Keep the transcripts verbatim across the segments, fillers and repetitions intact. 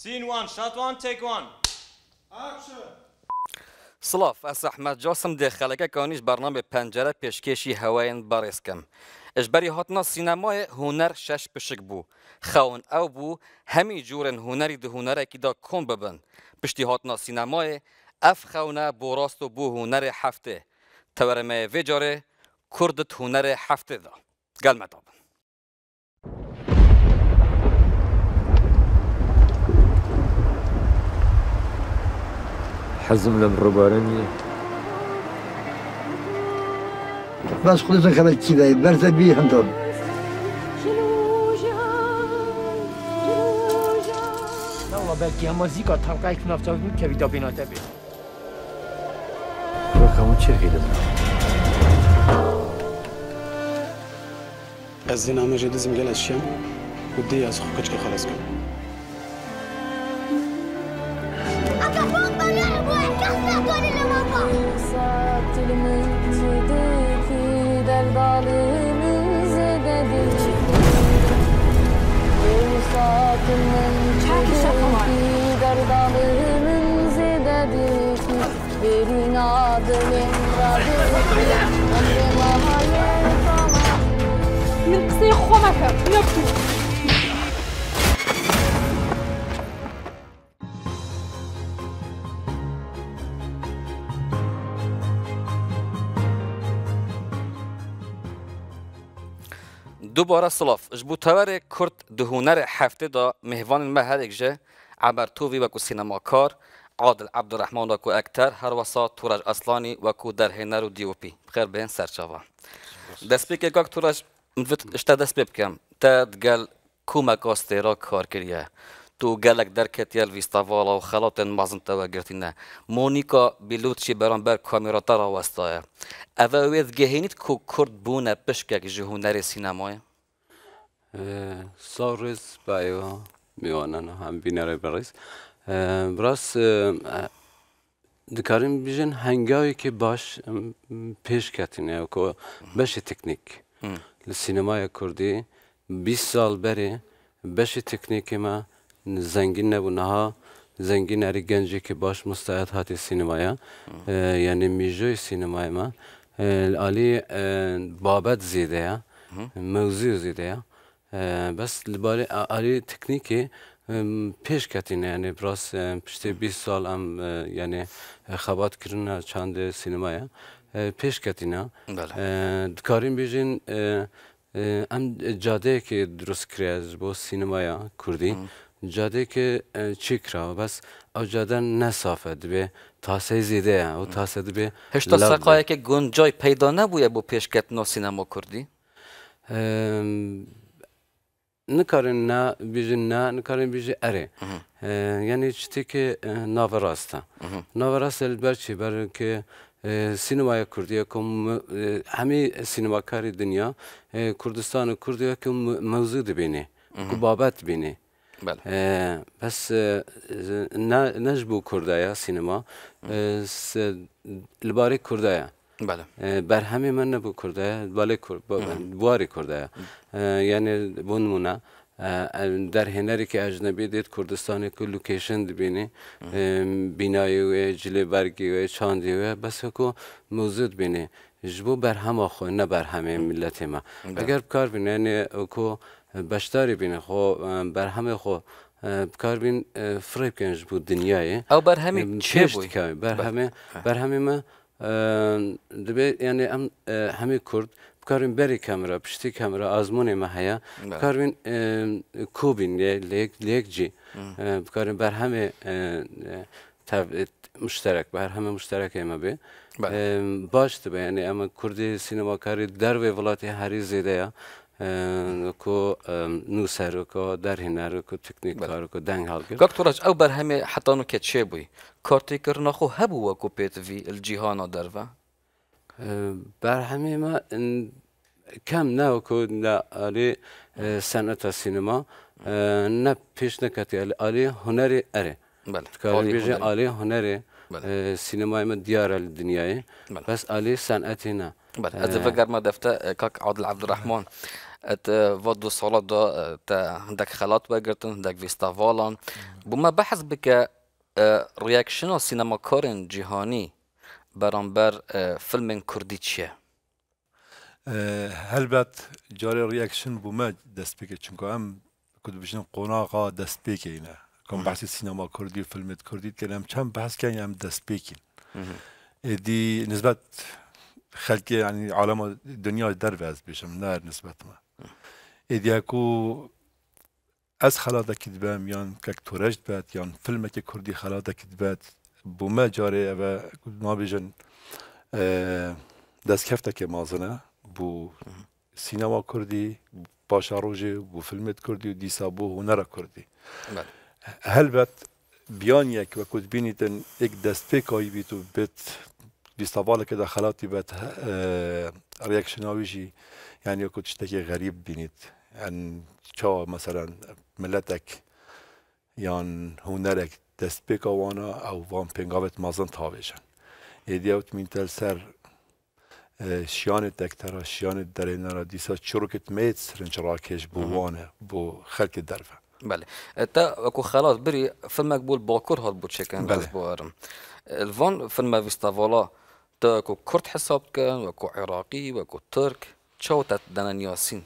Scene one, shot one, take one. Action. سلاف اس احمد جاسم داخلك کانیش برنامه پنجره پیشکشی هواین بارسکم اجبری هاتنا سینمای هنر شش پشک بو خون او بو همی جورن هنری ده هنره کی دا کن ببن پشتی هاتنا سینمای اف خونه بوراستو بو هنر هفته تورمه وجاره کردت هنر هفته دا گل مطابن حزم لم ربارني بس خودتون خبر چی دارید برز بی همتون نه والله بلکه اما زیگا طبقه ایک نفتاوی بود که ویدا بیناته بید رقمو چه خیلی از دین همه جدی زمگل از شیم و دی از خوکش که خلاص کنم من قصي خومك نبكي دوباره سلاف جبو تور کرد ده هنر هفته دا مهوان ما هر جه عبرتوی وکو سینماکار عادل عبدالرحمن وکو اکتر هر وسا تورج اصلانی وکو در هنر و دیوپی بخیر بین سرچاوا دست بی که گاک تورج مفت اشتا دست بی بکم تا دگل کومک آستیرا کار کریه تو گلک درکت یل ویستاوالا و خلات مازن توا گرتینه مونیکا بیلوتشی برانبر کامیرا ترا وستایه اوه وید گهینید کو کرد بونه پشکک جه هنر سینمای سارز بایو میوانن هم بینره بریز براس دکاریم بیشن هنگاوی که باش پیش کتینه که بش تکنیک لسینمای کردی بیست سال بری بش تکنیک ما زنگین نبونه زنگین اری گنجی که باش مستعد هاتی سینمایا یعنی میجوی سینمای ما علی بابت زیده موضوع زیده بس لباره علی تکنیکی پیش کتینه یعنی براس پشت بیست سال هم یعنی خبات کردن چند سینمایا پیش کتینه دکاریم بیشین ام جاده که درست کردیم با سینمایا کردی جاده که چی کرده بس او جاده نصافه دبی تاسه زیده او تاسه دبی هشتا سقایی که گنجای پیدا نبوده با پیش کتنا سینما کردی نکارن نه بیشتر نه نکارن بیشتر اره یعنی چیزی که ناوراسته ناوراسته البته برای که سینمای کردی که همه سینماکاری دنیا کردستان و کردی که موجود بینه که بابت بینه بس نه نجبو کردایا سینما لباره کردایا بله بر همه من نبود کرده ولی بواری کرده یعنی بونمونه در هنری که اجنبی دید کردستانی که لوکیشن بینی بینایی و جلی برگی و چاندی و بس که موجود بینی جبو بر همه خو نه بر همه ملت ما اگر کار بینه یعنی که بشتاری بینه خو بر همه خو کار بین فریب کنش بود دنیای او بر همه چه بود بر همه بر همه ما دبی یعنی هم همه کرد بکاریم بری کامرا پشتی کامرا آزمون ماهیا بکاریم کوبین لیک لیک جی بکاریم بر همه مشترک بر همه مشترک اما بی باش تبی یعنی اما کردی سینما کاری در و ولاتی هری زیده یا کو نوسر کو در هنر کو تکنیک کار کو دنگ حال کرد. دکترش او بر همه حتی نو که چه بوی کارتی کرنا خو هبو و کو پیت وی الجهان دروا بر همه ما کم نه کو نه علی صنعت سینما نه پیش نکتی علی هنری اره. بله. کاری بیش علی هنری سینمای ما دیار الدنیای بس علی صنعتی نه. بله. از فکر ما دفته کاک عادل عبدالرحمن ات و دو سالات دا تا هندك خلات وگرتن هندك فيستافالان بما بحث بك رياكشن سينما كارن جهاني برانبر فيلم كردي چیه؟ هلبت جاری ریاکشن بومه دست بکه چون که هم کد بچن قناقا دست بکه اینه کم بحث سینما کردی و فیلم کردی کنم چند بحث کنی هم دست بکین دی نسبت خلقی یعنی عالم دنیا در وز بشم نه نسبت ما ایدی اکو از خلاده کدبم یان که تورجت باد یان فیلم که کردی خلاده کدباد بومه جاری و ما بجن دست کفته که مازنه بو سینما کردی باشا روجه بو فیلمت کردی و دیسا بو هنر کردی هلبت بیان یک و کد بینیدن یک دست پیکایی بیت و بیت بیستاواله که داخلاتی بیت ریاکشناویجی یعنی کد شتکی غریب بینید یعنی چا مثلا ملتک یان هنرک دست پیکاوانا او وان پنگاوت مازن تاویشن ایدیوت مینتل سر شیان دکترها شیان درینه را دیسا چروکت میت سرنج راکش بوانه بو خلق درفه بله تا اكو خلاص بري فيلمك بول باكور هاد بو تشيكن بس بوارم الفون فيلم فيستافولا تا اكو كرد حساب كان واكو عراقي واكو ترك تشو تدنا ياسين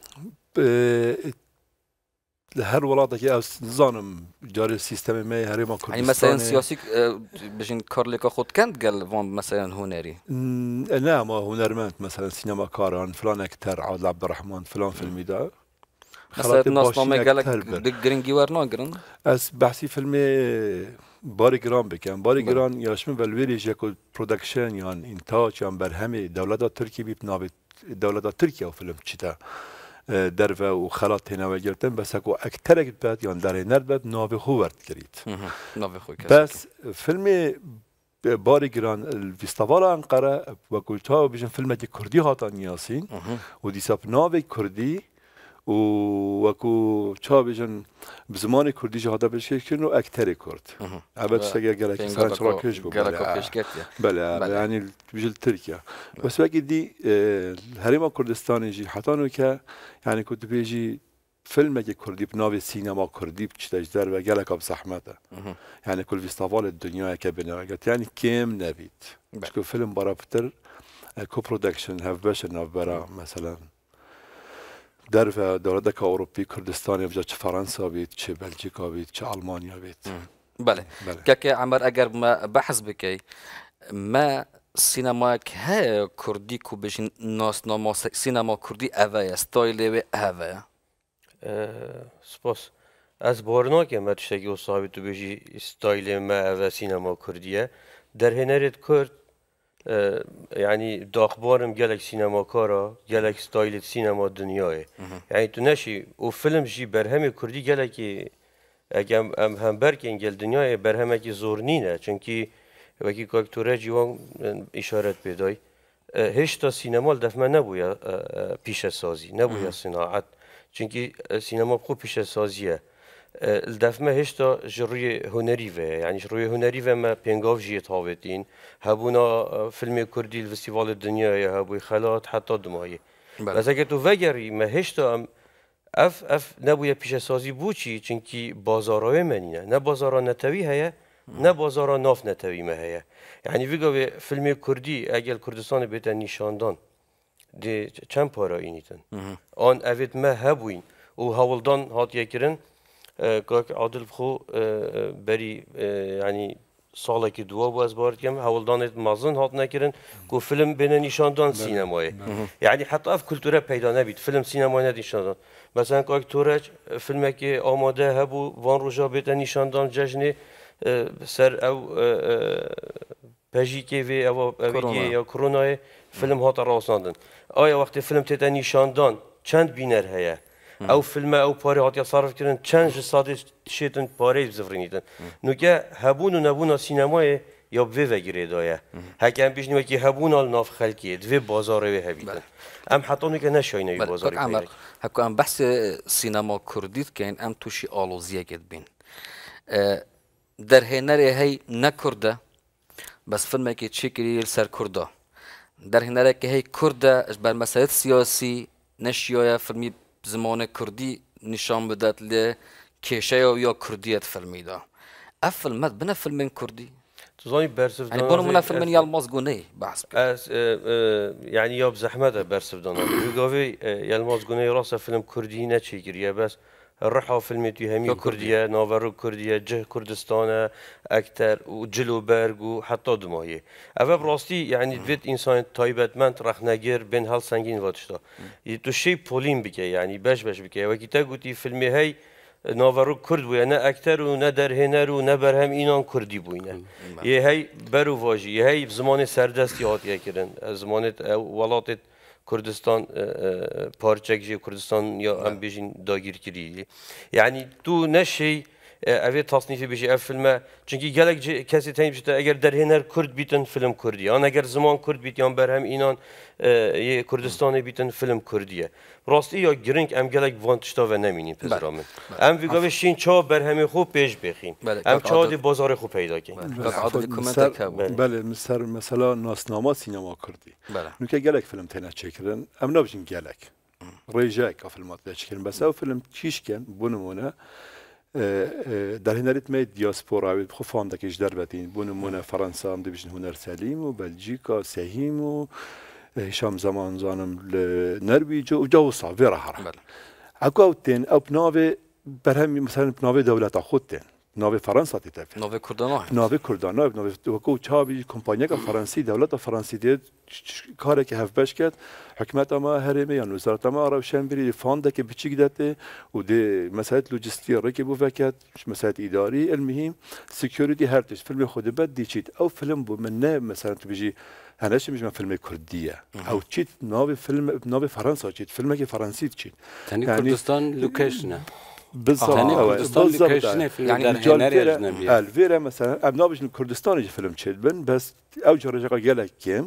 هر ولاده که از نظام جاری سیستم می هری ما کردستان يعني مثلا سياسي بجين كارليكا خود كانت قال فون مثلا هنري نه ما هنرمند مثلا سینما کاران فلان اکتر عادل عبدالرحمن فلان فیلمی دا مثلا الناس ما قالك دقرنجي ورنا قرن از بحثی فیلم باری گران بکن باری گران یاشم ولویریش یک پرودکشن یا انتاج یا برهمی دولت ترکی بیت نابت دولت ترکیه و فیلم چیتا در و خلات هنوی گرتن بس اکو اکترک بعد یا در نر بعد ناوی خو ورد کرید بس فیلم باری گران الفيستيفال انقره و کلتا بیشتر فیلم که کردی هاتان یاسین و دیساب ناوی کردی و وکو چا بیشتر بزمان کردی جهادا بشه کنو اکتری کرد. البته شتاگه گلک سرچ راکش بود. بله یعنی بیشتر ترکیه. بس وقتی دی هریم کردستانی جی حتی نو که یعنی کد بیجی فیلم که کردی بناو سینما کردی بچتاج در و گلک اب زحمته. یعنی کل فيستيفال دنیا که بناگت یعنی کم نبید. چون فیلم برای بتر کوپرودکشن هف بشه ناو برا مثلا در و دولت اروپی کردستانی بجا چه فرانسه بید چه بلژیکا بید چه آلمانیا بید بله که عمر اگر ما بحث بکی ما سینما که کردی کو بجین ناسنامه سینما کردی اوه استایل و اوه سپاس از بارنا که ما تشتگی و صاحبی تو بجی استایل ما اوه سینما کردیه در هنرت کرد يعني داخبارم جالك سينما كارا جالك ستايل سينما دنياي يعني تو نشي وفيلم جي برهمي كردي جالك اگم ام هم بركين جال دنياي برهمه كي زورنينه چونكي وكي كاكتوره جوان اشارت بداي هيش تا سينما دفمه نبويا پیش سازي نبويا صناعت چونكي سينما بخو پیش سازيه الدفمه هشتا جروی هنری و یعنی جروی هنری و ما پنگاو جیت هاوتین هبونا فیلم کردی الفستیوال دنیای هبوی خلات حتی دمایی بس اگه تو وگری ما هشتا ام اف اف نبوی پیش سازی بوچی چونکی بازارای منینه نه بازارا نتوی هیا نه بازارا ناف نتوی ما هیا یعنی ویگا فیلم کردی اگه کردستان بیتن نشاندان دی چند پارا اینیتن آن اوید ما هبوین و هولدان هات یکرن كاك عادل خو بري يعني سالا كي دوا باز بارد كم هولدان مازن هات نكرن كو فيلم بين نشاندان سينماي يعني حتى اف كولتورا پیدا نبيت فيلم سينما ندي نشاندان مثلا كاك تورج فيلم كي آماده هبو وان روجا بيت نشاندان جشن سر او بجيكي في او يا كورونا فيلم هات راساندن آیا وقت فيلم تيتا نشاندان چند بینر هيا او فیلم او پاره هاتیا صرف کردن چند ساعت شیتن پاره بزفرینیدن نوکه هبون و نبون سینمای یا به وگیره دایه هکم پیش نیمه که هبون آل ناف خلکیه دوی بازاره و هبیدن ام حتی نوکه نشاینه بی بازاری پیدا هکو ام بحث سینما کردید که این ام توشی آلوزیه گد بین در هنری هی نکرده بس فیلم که چی کری سر کرده در هنری که هی کرده بر مسائل سیاسی نشیای فیلمی زمان کردی نشان بدات ل کشه یا کردیت فیلمی دا افلمت بنا فیلم کردی تزانی برسف يعني بونو منا فيلم يلمز قوني بحث از يعني ياب زحمته برسف دانا يقافي يلمز قوني راسه فيلم كردي نتشيكريا بس الرحى فيلم تهمي كردية نافرو كردية جه كردستان أكتر وجلو برج وحتى دماغي أبى براستي يعني بيت إنسان تايبت من رخ نجير بين هال سنجين واتشتا يتوشي بولين بكي يعني باش باش بكي وكيتا قلتي فيلمي هاي نافرو کرد بوده نه اکتر و نه در هنر و نه بر هم اینان کردی بوده یه هی برو واجی یه هی زمان سردستی هاتیه کردن زمان ولات کردستان پارچگی کردستان یا هم بیشین داگیر کردی یعنی تو نشی اوه تصنیفی بشی اف فیلمه چونکی گلک کسی تانی بشته اگر در هنر کرد بیتن فیلم کردی آن اگر زمان کرد بیت یا بر هم اینان یه کردستانی بیتن فیلم کردیه راستی یا گرینگ ام گلک وانتشتا و نمینیم پذیرامن ام ویگاوه شین چا بر همه خوب پیش بخیم ام چا دی بازار خوب پیدا کنیم بله مثلا مثلا ناسنامه سینما کردی نوکه گلک فیلم تنه چکردن ام نباشیم گلک ریجاک فیلمات چکردن بس او فیلم چیش کن بونمونه در هنریت می دیاسپورا خو فاندکش در بتین بونمونه فرانسه هم دیوشن هنر سلیم و بلژیکا سهیم و هشام زمان زانم لنرویج و جو صافی راه را اكو تين او بناوي برهم مثلا بناوي دولت خودتين ناوي فرنسا تتفق ناوي كردان ناوي كردان ناوي وكو تشابي كومبانيا فرنسي دولت فرنسي دي کاری که هفت بش کرد حکمت ما هرمه یا وزارت ما روشن بری فانده که بچیک داده و ده مسائل لوجستیه را که بو وکت مسائل اداری المهم سکیوریتی هر تش فیلم خود بد دیچید او فیلم بو من نه مثلا تو بيجي هناش مش من فيلم كردية او تشيت ناوي فيلم ناوي فرنسا تشيت فيلم كي فرنسي تشيت يعني كردستان لوكيشنه بالضبط كردستان لوكيشنه يعني الجنري اجنبي الفيرا مثلا ابنا باش كردستان يجي فيلم تشيت بن بس او جرجا قالك كم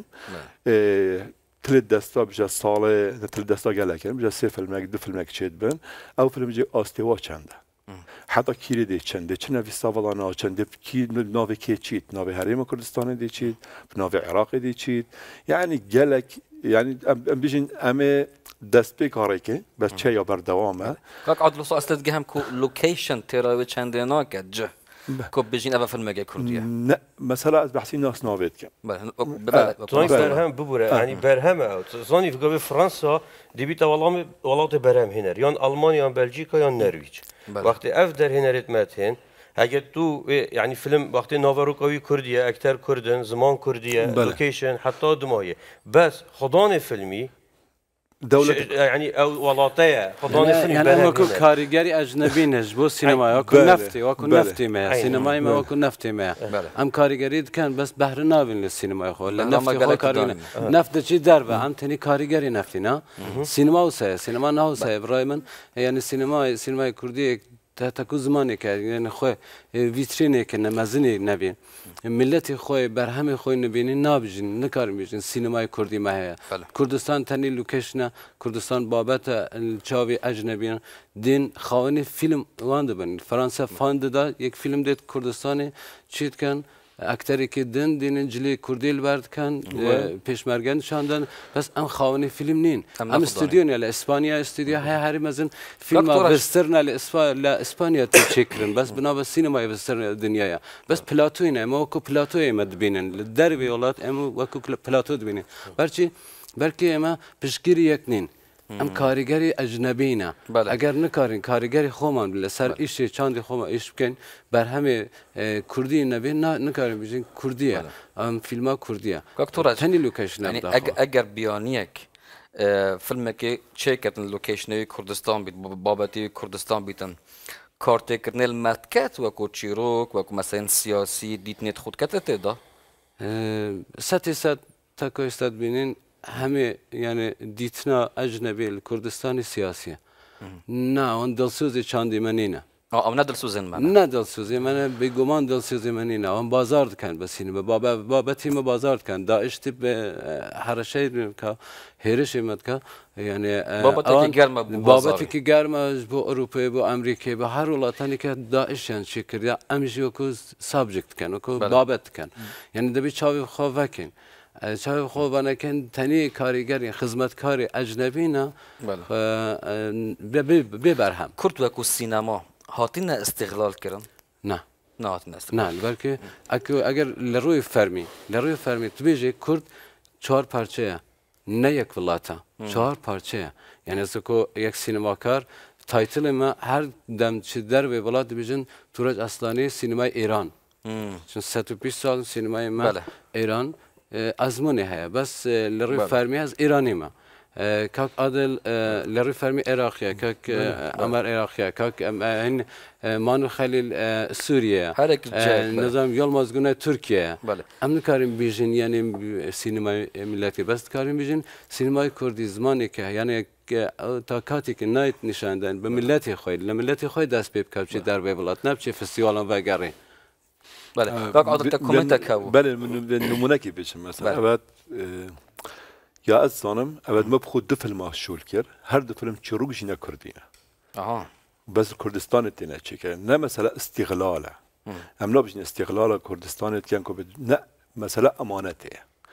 تل دستا بجا ساله تل دستا قالك بجا سه فيلم دو فيلم تشيت بن او فيلم جي استوا چنده حتی کیری دی چنده چه نوی سوالانا چنده کی نوی کی چیت نوی حریم کردستان دی چیت نوی عراق دی چیت یعنی گلک یعنی ام بیشین امه دست به کاری که بس چه یا بر دوامه کاک عادل سو استاد گهم کو لوکیشن تراوی چنده ناکد جه کو بیشین اول فیلم مگه کردیه نه مثلا از بحثی ناس نوید کم بله تو برهم ببوره یعنی برهم اوت زانی فکر فرانسا دیبیت والام ولات برهم هنر یان آلمانی یان بلژیکا یان نرویج وقتی اف در هنرت متن اگر تو يعني فيلم وقتی ناوروکاوی کردیه اکتر کردن زمان کردیه لوکیشن حتی دمایه بس خدان فیلمی دولت يعني او ولاطيه خدان فيلم يعني اكو كاريجري اجنبي نجبو سينما اكو نفتي واكو نفتي ما سينما ما اكو نفتي ما ام كاريجري كان بس بحر ناوين للسينما اخو ولا نفتي خو كارينا نفت شي دربه ام تني كاريجري نفتينا سينما وسا سينما ناو سا ابراهيم يعني السينما سينما كردي تاكو زمانه که یعنی خو ویترینه که نمازنی نبین ملت خو برهم خو نبینی نابجین نکارم بیشین سینمای کردی ماه کردستان تنی لوکیشن کردستان بابت چاوی اجنبیان دین خوانی فیلم واند بن فرانسه فاند دا یک فیلم دید کردستانی چیت کن اکتری که دن دین جلی کردیل برد کن پیشمرگند شاندن بس ام خوانی فیلم نین ام استودیو نه اسپانیا استودیو های هری مزن فیلم وسترن ل اسپانیا تشکرن بس بنا بس سینما وسترن دنیا بس پلاتو نه ما کو پلاتو مد بینن دربی ولات ام وکو پلاتو بینن برچی برکی ما پشگیری یک نین ام کارگری اجنبینا اگر نکارین کارگری خومان لسر ایش چاندی خوما ایش بکن بر همه کردی نبین نه نکارین بیشین کردیه ام فیلم کردیه تنی لوکیشن یعنی اگر بیانیک فیلم که چه کردن لوکیشنی کردستان بیت بابتی کردستان بیتن کارت کردن المرکت و کو چیروک و کو مثلا سیاسی دیتنیت خود کتته دا ست ست تاکو استاد بینین همه یعنی دیتنا اجنبی کردستانی سیاسیه نه اون دلسوزی چندی منینه آه نه دلسوزی من نه دلسوزی من بگمان دلسوزی منینه اون بازار کن بسینه بابا بابا تیم بازار کن داعش تب هر شيء که هرش مد که یعنی بابا گرم بابا که گرم با اروپا با امریکا با هر ولاتانی که داعشن شکر یا امجی کو سابجکت کن کو بابت کن یعنی دبی چاوی خواه کن چه خوب انا کن تنی کارگری خدمتکاری اجنبی نه ببرهم کرد وکو سینما هاتین استقلال کردن نه نه هاتین استقلال نه بلکه اگر لروی فرمی لروی فرمی تو بیجی کرد چهار پارچه نه یک ولاتا چهار پارچه یعنی از کو یک سینماکار تایتل ما هر دم چه در به ولات بیجن تورج اصلانی سینمای ایران چون ست و بیست سال سینمای ما ایران ازمونه هست بس لروی فرمی از ایرانی ما کاک عادل لروی فرمی عراقیه کاک عمر عراقیه کاک هن مانو خلیل سوریه نظام یال مازگونه ترکیه هم نکاریم بیجن یعنی سینمای ملتی بس کاریم بیجن سینمای کردی زمانی که یعنی تا کاتی که نایت نشاندن به ملتی خواهد لملتی خواهد دست بیب کبچی در بیبلات نبچه فستیوال هم وگره بله کاک عادل تا کومنت کاو بله نمونه کی بیشم مثلا بعد یا از زنم اول ما بخود دو فیلم آشول کرد هر دو فیلم چروک جینا کردیه آها بس کردستان تینه چی کرد نه مثلا استقلاله هم نبودن استقلال کردستان تیان کو نه مثلا امانته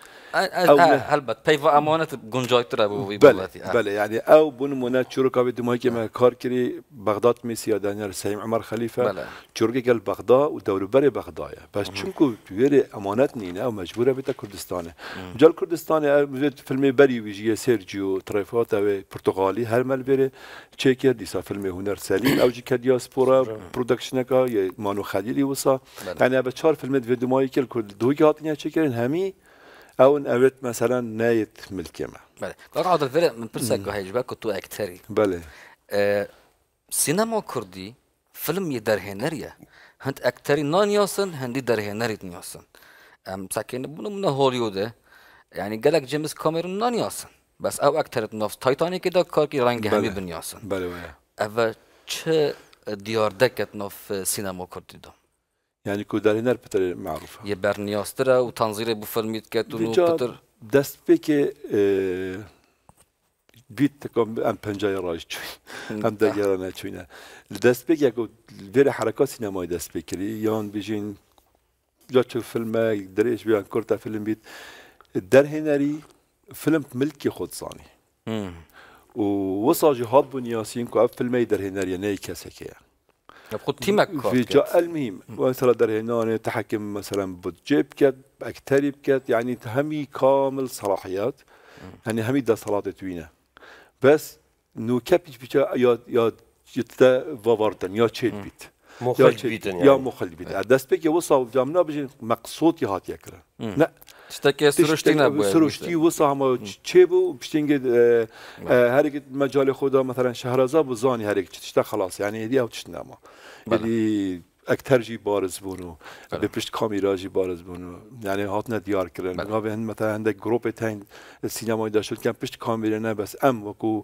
البته پیوا امانت گنجای تر بود بله بله یعنی او بون مونه چروک آبی دمایی که ما کار کردی بغداد میسی دانیال سعیم عمر خلیفه چروکی گل بغداد و دور بر بغداد بس چون کو تویر امانت نینه و مجبوره بیت کردستانه جال کردستانه فیلم بری ویژه سرجیو ترفات و پرتغالی هر مل بره چکر دیسا فیلم هنر سلیم او جی دیاسپورا پروداکشن کا یا مانو خلیلی وسا یعنی به چهار فیلم دمایی که دو گاتنیا چکرین همی اون اوت مثلا نایت ملکمه بله کاک عادل فر من پرسک هیچ با تو اکتری بله سینما کردی فیلم یه درهنریه هند اکتری نانیاسن هندی درهنریت نیاسن ام ساکن بونو من هولیوده یعنی گلک جیمز کامرون نانیاسن بس او اکترت نفس تایتانیک دا کار کی رنگ همی بنیاسن بله بله اول چه دیار دکت نف سینما کردی دا يعني كو دارينر بتر معروفة. يبرنياسترا وتنظير ابو فيلميت كاتونو بتر دست بك بيت كم ام بنجاي راج شوي ام دجارانا شوينا دست بك يكو غير حركات سينمائي دست بكري يان بيجين جا تشوف فيلم دريش بيان كورتا فيلم بيت درهنري فيلم ملكي خود صاني ووصل جهاد بنياسين كو فيلم درهنري ناي كاسكيا خود تیمک في جاء المهم مثلا در هنا تحكم مثلا بودجيب كات اكتري بكات يعني همي كامل صلاحيات يعني همي ده صلاة توينه بس نو كابيش بيجا يا يا جتا فاوردن يا تشيت بيت مخالف بيتن يا مخالف بيت دست بك وصل جامنا بيجي مقصود يهات يكره لا تشتكي سروشتي نبود سروشتي وصل هم تشيبو بيشتنجد هريك مجال خدا مثلا شهرزاد وزاني هريك تشتا خلاص يعني دي او تشتنما يعني اكثر جي بارز بونو بپشت کامیرا جی بارز بونو یعنی هاتنا دیار کردن ما به مثلا عندك گروپ تاین سینمایی داشت که پشت کامیرا نه بس ام وکو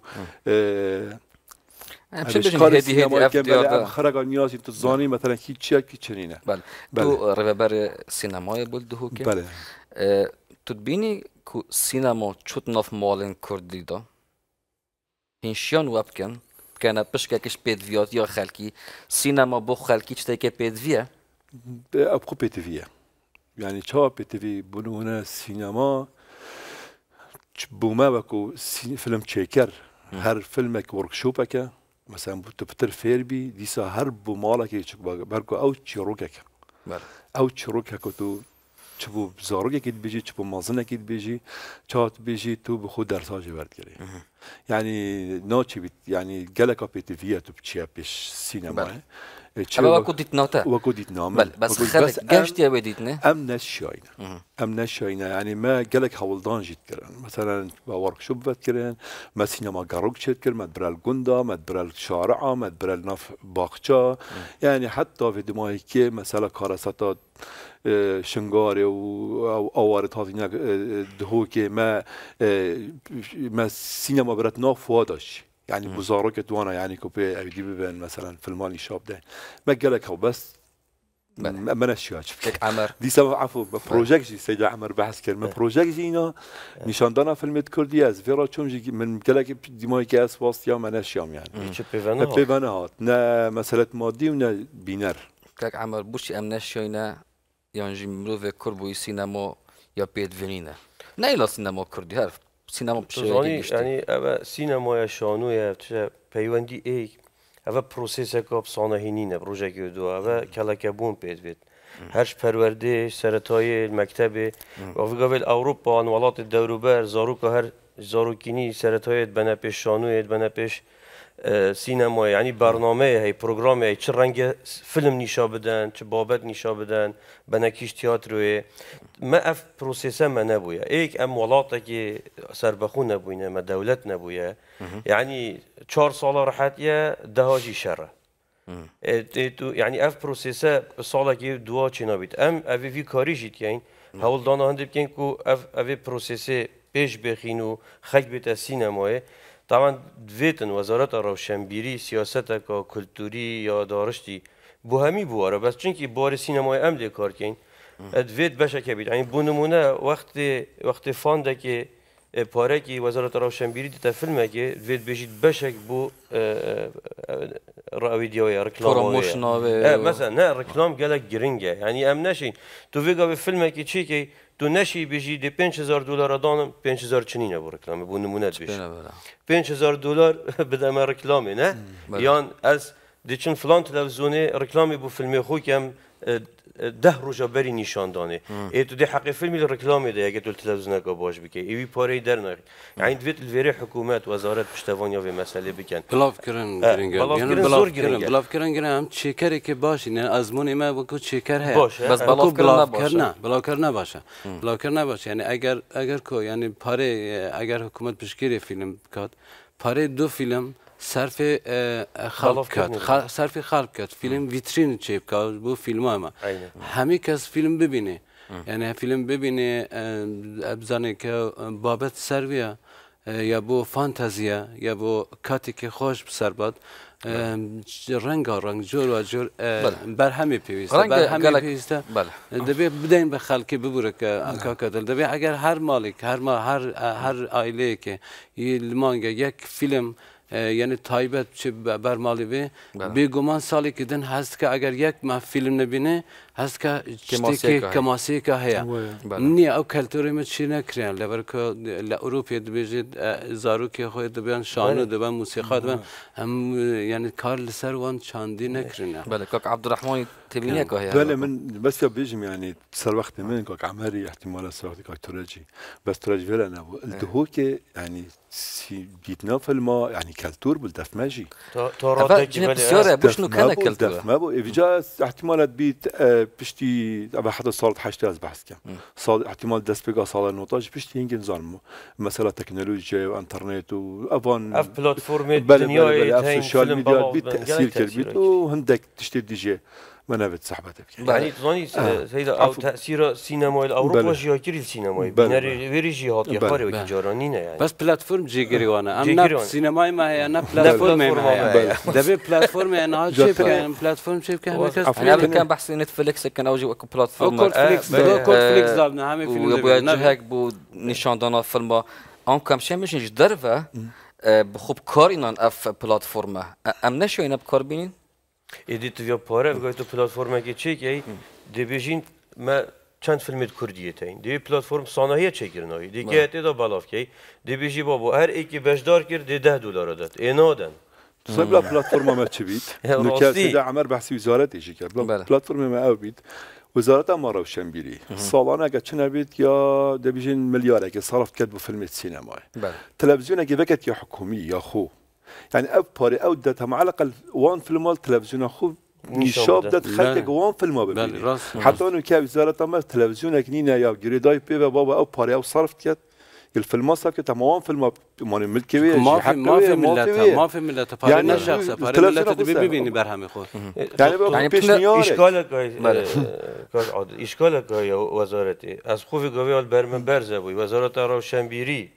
مش هدي هدي افديار خرج نیازی تو زانی مثلا هیچ چی کی چنینه بله تو رهبر سینمای بولده که بله تو بینی کو سینما چوت ناف مالن کردی دا هنشیان واب کن كان بشكاكش بيدفيات يا خالكي سينما بو خالكي تشتكي بيدفيا ابخو بيدفيا يعني شو بيدفي بنو هنا سينما بوما بكو فيلم تشيكر هر فيلمك وركشوبك مثلا بتبتر فيربي ديسا هر بمالك بركو او تشروكك او تشروكك تو چبو بزارگی کید بیجی چبو مازنه کید بیجی چات بیجی تو به خود درساج ورد کردی یعنی ناچی بیت یعنی گلک اپیت ویا تو بچی اپیش سینما اما وقت دیت ناته وقت دیت نامه بله بس خلق گشتی ابی دیت نه ام نشاینه ام نشاینه یعنی ما گلک حولدان جیت کردن مثلا با ورکشوب ورد کردن ما سینما گروک شد کرد مد برال گندا مد برال شارع مد برال ناف باغچا یعنی حتی في دماغی که مثلا کارساتا شنگاره و آوارد هاتینا دهو که ما ما سینما برات نافوا داشت يعني بزارك دوانا يعني كوبي أبدي ببين مثلا في المالي شاب ده ما قالك هو بس ما نشياش لك عمر دي سبب عفوا بروجكت جي سيد عمر بحث كلمة بروجكت جينا نشان دانا فيلم كردي از فيرا چون جي من قالك دماغي كاس واسط يا ما نشيام يعني بيبانات نا مسألة مادي ونا بينر لك عمر بوشي أم نشينا يعني جمرو في كربوي سينما يا بيت فينينا نه ایلا سینما کردی هر سینما زانی بشه یعنی اوه سینمای شانویه چه پیوندی ایک اوه پروسیس کاب صانعینینه پروژه که دو اوه کلکبون پید بید هرش پرورده سرطای مکتب و قبل اروپا انوالات دوروبر زاروکا هر زاروکینی سرطای بنا پیش شانوی بنا پیش سینما یعنی برنامه هی پروگرام هی چه رنگ فیلم نشا بدن چه بابت نشا بدن بنکیش تئاتروی ما اف پروسیسه ما نبویه ایک ام ولاته که سربخو نبوینه ما دولت نبویه یعنی چهار سال راحتیه دهاجی شره یعنی اف پروسیسه ساله که دوا چی نبید ام اوی وی کاری جیت یعنی هول دانا هندب کن کو اف اوی پروسیسه پیش بخینو خک بیت سینماه طبعا دویتن وزارت روشنبیری سیاست کا کلتوری یا دارشتی بو همی بواره بس چونکی بار سینمای عمل کار کن دویت بشه که بید یعنی بو نمونه وقت وقت فانده که پاره که وزارت روشنبیری دیتا فیلمه که دویت بشید بشه بو ویدیوی رکلام پروموشن مثلا نه رکلام گله گرینگه یعنی ام نشین تو ویگا به فیلمه که چی که تو نشی بجی دی پنج هزار دلار دانم پنج هزار چنینه بو رکلامه بو نمونه بیش پنج هزار دلار بدم رکلامه نه یان از دیچن فلان تلویزیونی رکلامی بو فیلم خو کم ده روزا بری نشان دانه ای تو دی حقی فیلمی رکلامی ده اگه تو تلویزیون کا باش بکی ایوی پاره در نه یعنی دویت الوری حکومت وزارت پشتوانی و مسئله بکن بلاف کردن گرینگه یعنی بلاف کردن بلاف کردن گرینگه هم چیکاری که باشه نه ازمون ما بکو چیکار هست باشه بس بلاف کردن نه بلاف کردن باشه بلاف کردن باشه یعنی اگر اگر کو یعنی پاره اگر حکومت پشگیری فیلم کات پاره دو فیلم صرف خلق کرد صرف خلق کرد فیلم ویترین چیپ کرد بو فیلم ما همه کس فیلم ببینه یعنی فیلم ببینه ابزانه که بابت سرویه یا بو فانتازیا یا بو کاتی که خوش بسر باد رنگ رنگ جور و جور بر همه پیوسته بر همه پیوسته دبی بدین به خلکی ببره که کاکادل دبی اگر هر مالک هر ما هر هر عائله که یلمانگه یک فیلم یعنی تایبت چه برمالی به بیگمان سالی که دن هست که اگر یک ما فیلم نبینه هست که چیزی که کماسی که هیا نی او کلتوری ما چی نکرین لبر که لاروپی دبیجید زارو که خود دبیان شانو دبیان موسیقی دبیان هم یعنی کار لسر وان چاندی نکرینه بله کاک عبدالرحمن تبینه که هیا بله من بس یا بیجم یعنی سر وقت من کاک عمری احتمال سر وقت کاک ترجی بس ترجی ولی نه الدهو که یعنی بیتنا فیلم یعنی کلتور بود دفت ماجی تا راته جنب بسیاره بوش نو کنه کلتور دفت ما بو ایجا احتمالات بیت پشتی ابا حدا سال هشت از بحث کم سال احتمال دست بگا سال نوتاج پشتی اینکه نظام مثلا تکنولوژی و اینترنت و اوان اف پلتفرم دنیای اف سوشال ميديا بیت تاثیر کرد بیت و هندک تشتی دیجه منابت صحبته يعني تظني سيدا او تاثير سينما الاوروبا جياكري السينما بنري ويري جهات يقاري وجارانينا يعني بس بلاتفورم جيجري وانا ام نا سينما ما هي انا بلاتفورم ما هي دبي بلاتفورم انا شيب كان بلاتفورم شيب كان انا كان بحث نتفليكس كان اوجي اكو بلاتفورم كورتفليكس كورتفليكس زابنا همي فيلم ويبقى هيك بو نشان دانا فيلم ان كم شي مش درفه بخوب كارينان اف بلاتفورم ام نشو اینا بکار بینین ایدیت ویا پاره بگوی تو پلتفرم که چی که دیبیجین ما چند فیلم کردیه تاین دی پلتفرم صنایع چیکرنایی دیگه اتدا بالاف کی دیبیجی بابا هر یکی بشدار کرد ده دلار داد اینادن سبلا پلتفرم ما چی بید نکته ده عمر بحثی وزارت ایشی کرد پلتفرم ما او بید وزارت ما روشنبیری سالانه اگه چه نبید یا دیبیجین میلیارد اگه صرف کرد به فیلم سینما تلویزیون اگه وقت یا حکومی یا خو يعني أو باري أو دتها مع الأقل وان فيلم التلفزيون خو نشاب دت خلك وان فيلم ببيني حتى أنه كاب وزارة ما التلفزيون كنينا يا جريداي بيبا بابا أو باري أو صرفت كت الفيلم صار كت وان فيلم ماني ملكي ما في ما في ملتها ما في ملتها باري نشخص باري ملتها دبي ببيني برهم خو يعني بيش إشكالك كاش عاد إشكالك يا وزارتي از خوفي قوي البرمن برزه بوي وزارة روشنبيري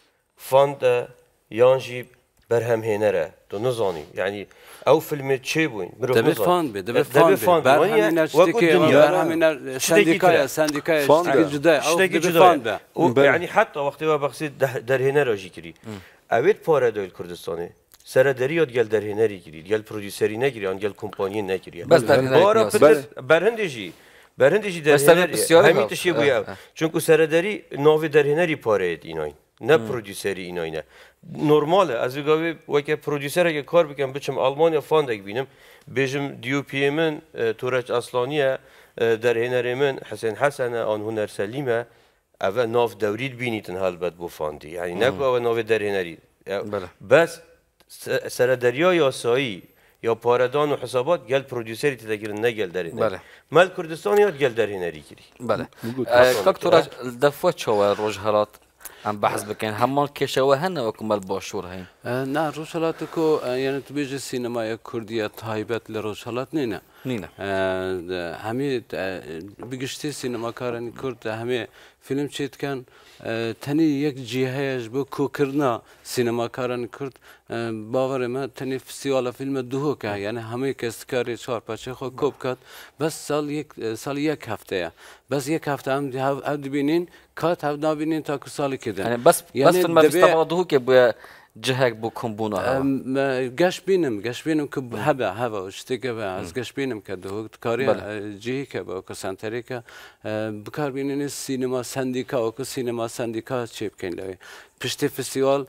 فاند يانجي برهم هنره تو نزانی یعنی او فیلم چه بوین دبی فان به دبی فان به برهم نشتی که برهم سندیکای سندیکای اشتکی جدا او دبی فان به یعنی حتی وقتی با بخشید در هنر آجی کری اوید پاره دل کردستانی سر دریاد گل در هنری کری گل پرودیوسری نگیری آن گل کمپانی نگیری بس در هنر برهندجی برندشی درهنری همین تشی بویا چون که سرداری ناوی درهنری پاره ایناین نه پرودیوسری ایناینه نرماله از وقتی وقتی پرودیوسر اگه کار بکنم بچم آلمانیا فاندک بینم بجم دیو پی من تورج اصلانیه درهنری من حسین حسن آن هنر سلیمه اول ناف دورید بینیتن هالبد بو فاندی یعنی نکو اول ناف درهنری بس سردریا یاسایی یا پاردان و حسابات گل پرودیوسری تدگیرن نه گل درهنری بله مال کردستان یاد گل درهنری کری بله دکتر دفعه چوا روز هرات ام بحث بکن همان کشوا هن و کمال باشور هین نه روشالات کو یعنی تو بیج سینمای کردی تایبت لروشالات نه نه همه بگشتی سینماکارانی کرد همه فیلم چیت کن تنی یک جیهش با کوکرنا سینماکارانی کرد باور ما تنی فستیوال فیلم دوه که یعنی همه کسکاری چهار پچه خو کوب کرد بس سال یک سال یک هفته بس یک هفته هم هم بینین کات هم نبینین تا که سالی کدن یعنی بس بس فیلم فستیوال دوه که با جهك بكم بونا قش بينم قش بينم كب هبا هبا وشتيك از قش بينم كده كاري جي كبا كسانتريكا بكار بينين السينما سنديكا او كسينما سنديكا شيب كين لوي بشتي فستيوال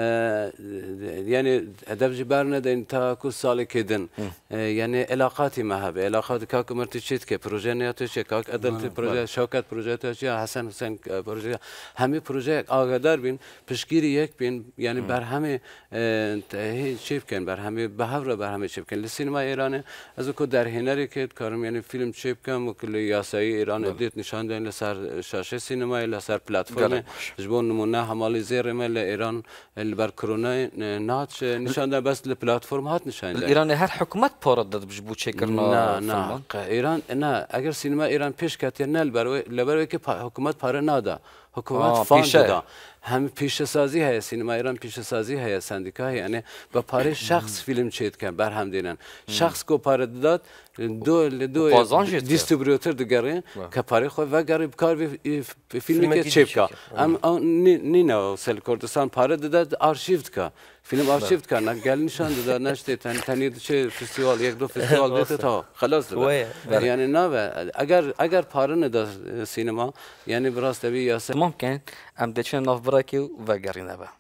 يعني ادب جبرنا دين تا كل سال كدن يعني علاقاتي ما هبه علاقات كاك مرتشيت كي بروجي نياتش كاك ادلت بروجي شوكات بروجي تاجي حسن حسين بروجي همي بروجي آگادار بين پشگیری یک بين يعني بر همه هي شيب كان بر همه بهور بر همه شيب كان للسينما ايران از کو در هنری که کارم يعني فيلم شيب كان وكل ياساي ايران ديت نشان دين لسر شاشه سينما لسر پلتفرم جبون نمونه همالي زير مل ايران البر كورونا ناتش نشان ده بس البلاتفورم هات نشان ده ایران هر حکومت پارد بجبو چکرنا نه نه ایران نه اگر سینما ایران پیش کات نه لبروی لبروی که حکومت پاره ناده حکومت فاند داده هم پیش سازی ہے سینما ایران پیش سازی ہے سندیکا یعنی با پاره شخص فیلم چید کن بر هم دینن شخص کو پاره داد دو دو دیستریبیوتور دگره که پاره خو و گریب کار به فیلم که چیپ کا ام نی نه سل کردستان پاره داد آرشیو کا فیلم آرشیو کا نه گل نشان داد نشته تن تنی چه فستیوال یک دو فستیوال دیت تا خلاص یعنی نه اگر اگر پاره نداد سینما یعنی براست بی یا ممکن ام دچن ناف براکی و گرینه با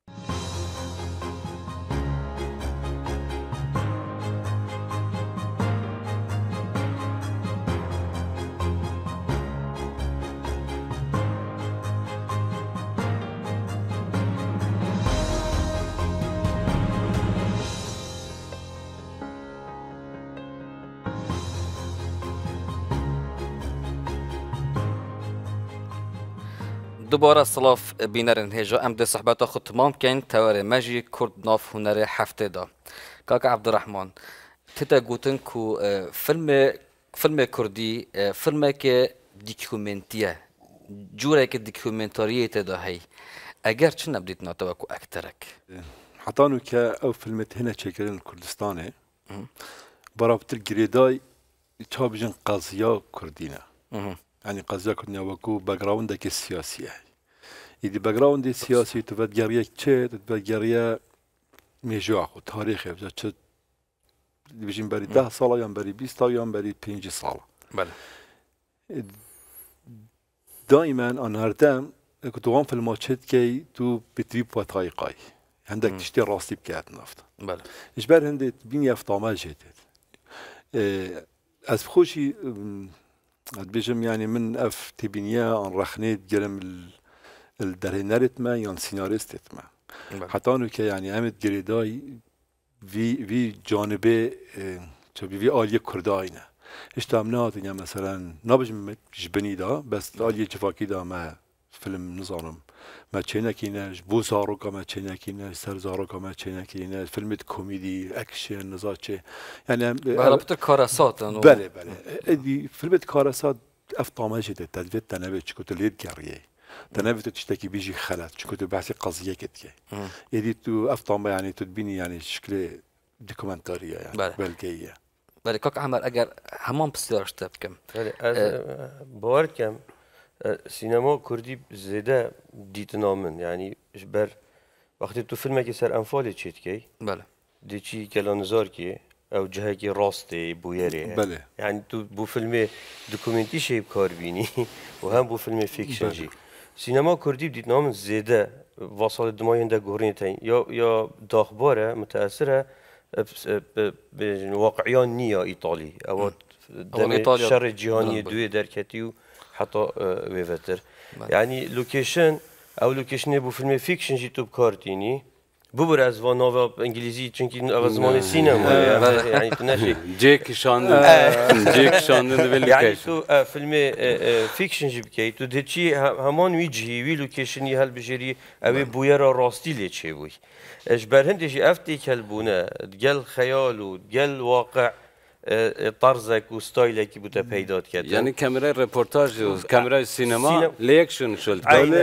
دوباره سلاف بینرن هجا ام ده صحبت خود تمام کن تواره مجی کرد ناف هنر هفته دا کاک عبدالرحمن تتا گوتن کو فیلم فیلم کردی فیلم که دیکومنتیه جوره که دیکومنتاریه تدا هی اگر چه نبدید ناتوا کو اکترک حتانو که او فیلمت هنا چکرین کردستانه برابطر گریدای چابجن قضیه کردینه يعني قضية كنا وكو باكراوند كي سياسية إذا باكراوند سياسي تفجريه كذا تفجريه ميجوا خو تاريخي بجا كذا بيجين بري ده صالة يوم بري بيست يوم بري بينجي صالة بله دائما أنا هردم كنت وان في الماتشات كي تو بتريب وطايقاي عندك تشتري راسي بكات نفط بله إجبار هندي بيني أفطامات جديد از خوشي بيجم يعني من اف تبينيا ان رخنيت جرم الدرهنرت ما يعني سيناريستت ما حتى انه كي يعني عمد جريداي في في جانبه تبي في آلية كرداينه اشتامنات يعني مثلا نبجم جبني دا بس آلية جفاكي دا ما فيلم نظام ما تشيناكيناش بو زاروكا ما تشيناكيناش سر زاروكا ما تشيناكيناش فيلم كوميدي اكشن نزاتشي يعني برابط كاراسات بله بله ادي فيلم كاراسات افطاماجي تدفيت تنبي كنت ليد كاريه تنبي تشتكي بيجي خلات كنت بحثي قضيه كتكي ادي تو افطام يعني تدبيني يعني شكل دوكيومنتاريه يعني بلقيه بله كاك عمر اگر همان بسیارش تبکم باور کم سینما کردی زیاده دیتنامن یعنی بر وقتی تو فیلمی که سر انفال چیت کی بله دیچی کلانزار کی او جهه راسته بویره بله. یعنی تو بو فیلم دکومنتی شیب کار بینی و هم بو فیلم فیکشن جی سینما کردی بدید نام زیده واسال دمای هنده گهرین تاین یا یا داخباره متأثره واقعیان نیا ایتالی او دم شر جهانی دوی درکتی و حتی ویفتر یعنی لوکیشن او لوکیشن بو فیلم فیکشن جی تو بکارتینی ببر از و ناو انگلیسی چونکی از زمان سینما یعنی تو نشی جیک شاندن جیک شاندن یعنی تو فیلم فیکشن جی بکی تو دچی همان ویجی وی لوکیشنی هل بجری اوی بویر راستی لیچه بوی اش برهندشی افتی کلبونه گل خیال و گل واقع طرزك وستايلك بوده پیدا کرد یعنی کامرای رپورتاج و کامرای سینما لیکشن شد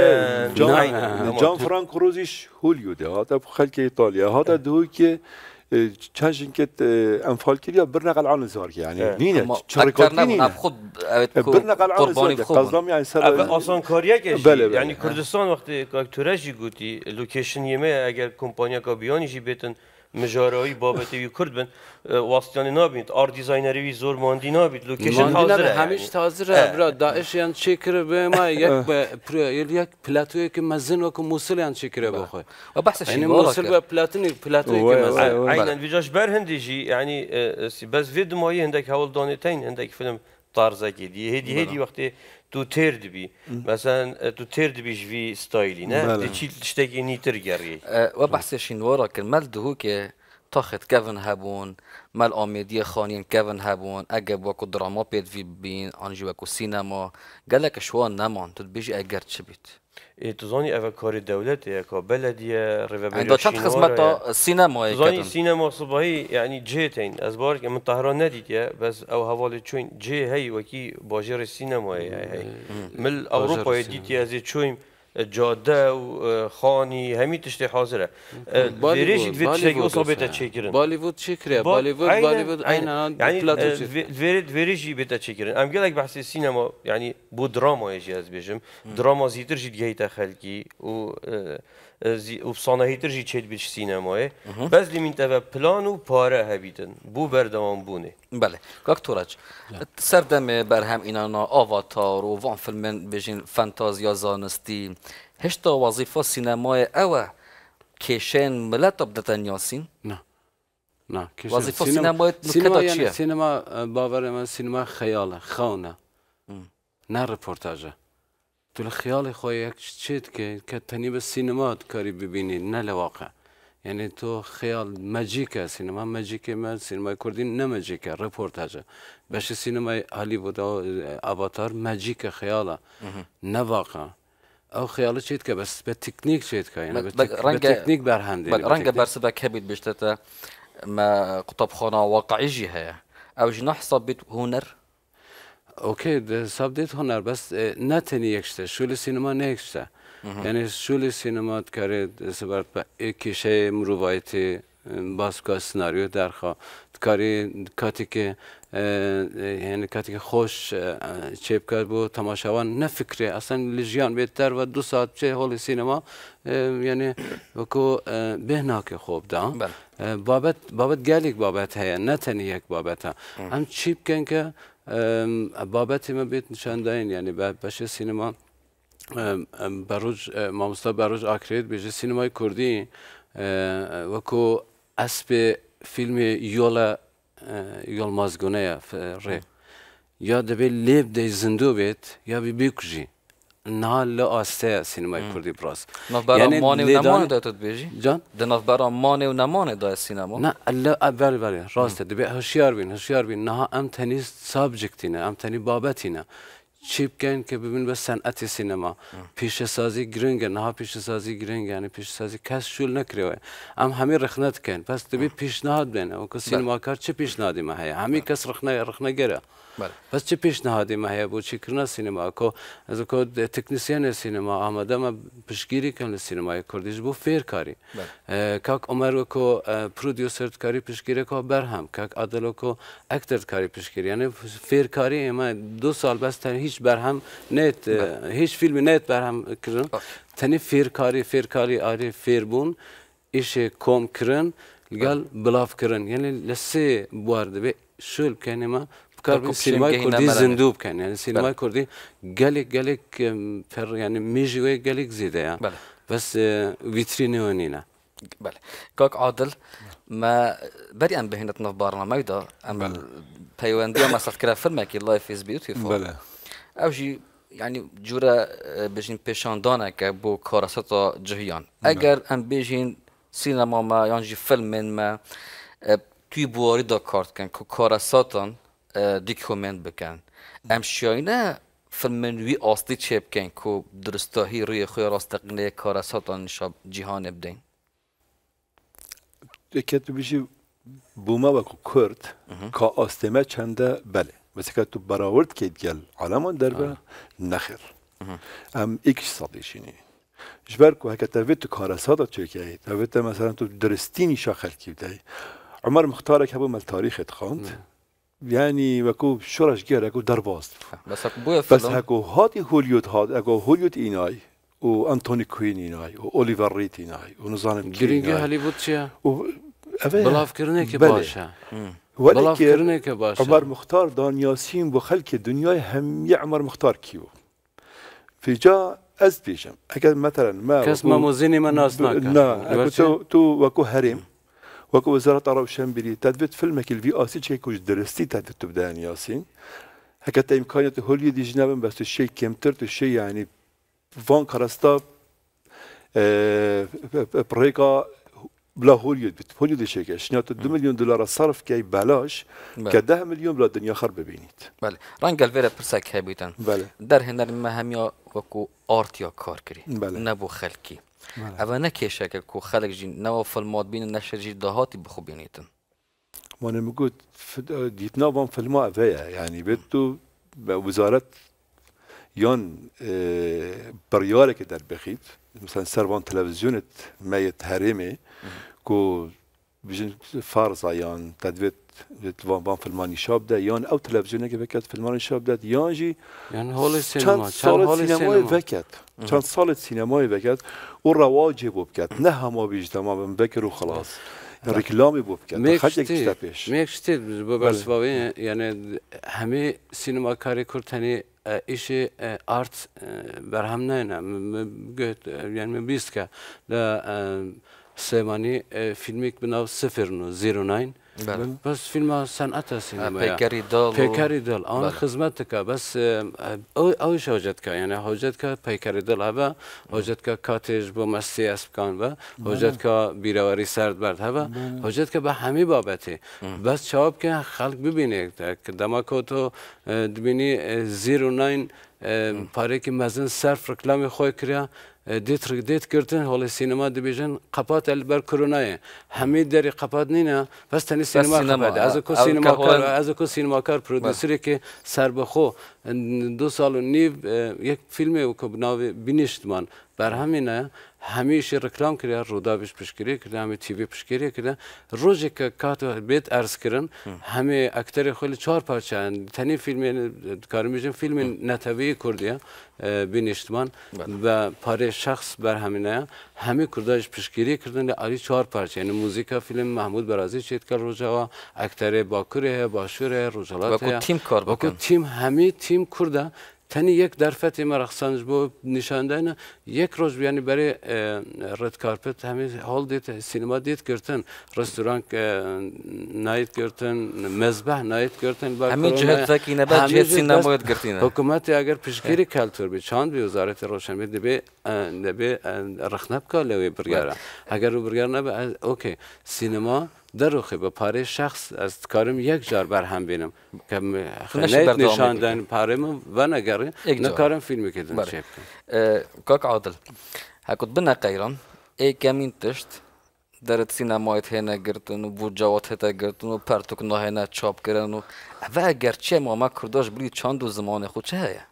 جان جان فرانکو روزیش هولیوده هذا خلق ايطاليا هذا دوي که چند شنكت انفال كريا برنقل عن زارك يعني نينا شركات نينا برنقل عن زارك قصدم يعني سر اصلا کاریه که یعنی کردستان وقتی کاکتورجی گوتی لوکیشن یمه اگر کمپانیا کا بیانی جی بتن مجارایی بابتی وی کرد بن واسطانی نابید آر دیزاینری وی زور ماندی نابید لوکیشن حاضره همیشه حاضره برا داعش یان چیکره به ما یک یک پلاتوی که مزن و که موصل یان چیکره بخوای و بحثش یعنی موصل به پلاتونی پلاتوی که مزن عینا ویجاش برهندیجی یعنی بس وید مایی هندک حوال دانتین هندک فیلم طرزه کدی هدی هدی وقتی تو ترد بی مثلا تو ترد بیش وی ستایلی نه دی چی تشتگی نیتر گریه و بحثش این ورا که مل دهو که تاخت کون هبون مل آمیدی خانین کون هبون اگه باکو دراما پید وی بین آنجی باکو سینما گلک شوان نمان تو بیش اگر چه بید تو زانی اوه کار دولته که بلدیه روابط عند چند خدمت سینما زانی سینما صبحی یعنی جهتین از بار که من طهران ندیدیه بس او حواله چون جه هی وکی باجر سینما هی هی مل اروپا دیدی از چون جاده و خانی همی تشتی حاضره ویریش وید تشتی اصابت چیکرن بالیوود چیکره بالیوود بالیوود عینا یعنی ویرید ویریجی بتا چیکرن ام گلک بحث سینما یعنی بو دراما یجی از بیشم دراما زیتر جید گیت خلکی و و صناعیتر جی چید بیش سینماه بس لیمین تا پلان و پاره هبیدن بو بردوام بونه بله کاک تورج سردم برهم اینا آواتار و وان فیلم بجین فانتازیا زانستی هشتا وظیفه سینمای اوه کشن ملت بدتن یاسین نه نه وظیفه سینمای سینما یعنی سینما باور من سینما خیاله خونه نه رپورتاژه تو خیال خواه یک چیت که که تنی به سینما کاری ببینی نه لواقع یعنی تو خیال ماجیکه سینما ماجیکه من سینمای کردی نه ماجیکه رپورتاژه باشه سینمای هالیوود و آواتار ماجیکه خیاله نه واقع او خیال چیت که بس به تکنیک چیت که یعنی به تکنیک برهندی رنگ برس به کبید بیشتر ما قطبخانه واقعی جیه او جناح صابت هنر اوکی سابدیت هنر بس نه تنی یکشته شول سینما نه یکشته یعنی شول سینما کاری سبارت با کیشه مروایتی باز که سناریو درخوا کاری کاتی که یعنی کاتی که خوش چیپ کرد بود تماشاوان نه فکره اصلا لیجیان بهتر و دو ساعت چه حال سینما یعنی وکو بهناک خوب دام بابت بابت گلیک بابت هیا نه تنی یک بابت ها هم چیپ کن که بابتی ما بیت نشان داین یعنی باشه سینما بروج مامستا بروج آکرید بیشه سینمای کردی وکو اسب فیلم یولا یول مازگونه ره یا دبی لیب دی زندو بیت یا بی بیکجی نه لا آسته سینمای کردی براس یعنی مانه و نمانه دایت بیجی جان دناف برا مانه و نمانه دای سینما نه الله بله بله راسته دبی هوشیار بین هوشیار بین نه ام تنی سابجکتینه ام تنی بابتینه چیپ کن که ببین بس صنعت سینما پیش سازی گرنگه نه پیش سازی گرنگه یعنی پیش سازی کس شول نکریه ام همه رخنت کن پس دبی پیشنهاد بینه و که سینما کار چه پیشنهادی ما هیا همه کس رخنه رخنه گره پس چه پیشنهادی ما هیا بود چی کرنا سینما کو از کو تکنسیان سینما آماده ما پشگیری کن سینمای کردیش بو فیر کاری کاک عمر کو پرودیوسر کاری پشگیری کو برهم کاک عادل کو اکتر کاری پشگیری یعنی فیر کاری ما دو سال بس تن هیچ برهم نیت هیچ فیلم نیت برهم کردن تنی فیر کاری فیر کاری آری فیر بون ایش کم کرن قال بلاف كرن يعني لسه بوارد بي شو الكلمة بكار بكم سينما شيء كردي مهنا زندوب كان يعني سينما بله. كردي قالك قالك فر يعني ميجي قالك زيادة يعني بله. بس فيتريني ونينا بله كاك عادل ما بري ام بهنت نف برنامج دا ام بيواندي ما صار كده فيلم كي لايف از بيوتيفول بله او جي يعني جورا بجين بيشان دانا كبو كاراستا جهيان اگر ام بجين سينما ما يعني فيلم ما توی بواری دا کارت کن که کاراساتان دیکومنت بکن ام شاینه فیلم وی اصلی چه بکن که درستاهی روی خوی راستقنه کاراساتان نشاب جهان بدین که تو بیشی بوما و کرد که آستمه چنده بله مثل که تو براورد که گل عالمان در به نخیر ام ایکش صدیشینی جبر که هکه تاوید تو کاراساتا چه که تاوید مثلا تو درستینی شاخل کی بدهی عمر مختارك هبو مال تاريخ اتخاند يعني وكو شرش جير اكو درباست بس بويا بس هكو هاتي هوليود هاد اكو هوليود ايناي و انتوني كوين ايناي و اوليفر ريت ايناي و نظام جرينجا هوليوود چيا و بلاف كرنه که باشه بلاف كرنه که باشه عمر مختار دان ياسين بو خلق دنياي هم عمر مختار كيو في جا از بيشم اگر مثلا ما كاس ما موزيني ما ناس ناكا نا تو تو وكو هرم وكو وزارة روشن بري تدفت فيلمك الفي آسي شيء كوش درستي تدفت تبدأ ياسين هكذا إمكانيات هوليود جنابن بس الشيء كمتر الشيء يعني فان كراستا بريكا بلا هوليود بت هوليود الشيء كاش نيات دو مليون دولار صرف كي بلاش كده مليون بلا الدنيا خرب ببينيت بله رانجل فيرا برسك هبيتن بله در هنر مهميا وكو آرتيا كار كري بله نبو خلقي اما نکیشه که کو خلق جین نو فیلمات بین نشر جی دهاتی بخو بینیتن ما انا موجود ديتنا بان فيلم افيا يعني بدو وزارة يان بريارة كدر بخيت مثلا سربان تلفزيون ميت هرمي كو بيجن فارزا يان تدويت وان بان فيلماني شاب ده يان او تلفزيون كي فكت فيلماني شاب ده يان جي يعني هول السينما كان هول السينما فكت كان صالة سينمائي فكت والرواج بوبكت نه هما بيج تمام بكر وخلاص ريكلامي بوبكت خجك تشتبش ميكشتي بس بابي يعني همه سينما كاري كرتني ایش آرت برهم نه يعني بیست که لا سیمانی فیلمی که بناو صفر نو زیرو ناین بس فيلم صنعته سينما بيكاري دال بيكاري دال آن خدمتك بس او اوش وجدك يعني وجدك بيكاري دال هوا وجدك کاتج با مستی اسبکان و وجدك بیراوری سرد برد هوا وجدك به همه بابته بس چاب که خلق ببینه که دماکو تو دبینی زیرو ناین پاره که مزن صرف رکلام خوی کریا دیت دیت کردن حال سینما دیویژن قپات البر کرونای همه دری قپات نینا بس تنی سینما قپات از کو سینما کار از کو سینما کار پرودوسری که سر بخو دو سال و نیو یک فیلم کو بناو بینشتمان بر همینه همیشه رکلام کرده رودا بیش پشکری کرده همه تیوی پشکری کرده روزی که کاتو بیت ارز کردن همه اکتر خیلی چهار پارچه تنی فیلم کار میشن فیلم نتوی کردیه بینشتمان و پاره شخص بر همینه همه کرداش پشکری کردن علی چهار پارچه یعنی موزیکا فیلم محمود برازی چیت کار روزا اکتر باکوره باشوره روزالات و تیم کار بکن تیم همه تیم کرده تنی یک درفتی ما رخصانج با نشانده نه یک روز یعنی برای رد کارپت همه حال دید سینما دید کردن رستوران نایت کردن مذبح نایت کردن همین جهت زکی نبود جهت سینما دید کردن حکومت اگر پیشگیری کالتور بی چند بی وزارت روشن بی دبی دبی رخنب کاله برگره اگر رو برگر نبود اوکی سینما در روخی با پاره شخص از کارم یک جار بر هم بینم که خنایت نشاندن پارم و نگره نکارم فیلمی کردن چه بکنم کاک عادل هکود بنا قیران ای کمین تشت در سینمایت هنه گرتن و بودجاوات هتا گرتن و پرتوک نه هنه چاپ کردن و اگر چه ما ما کرداش بلی چند و زمان خود چه هیا؟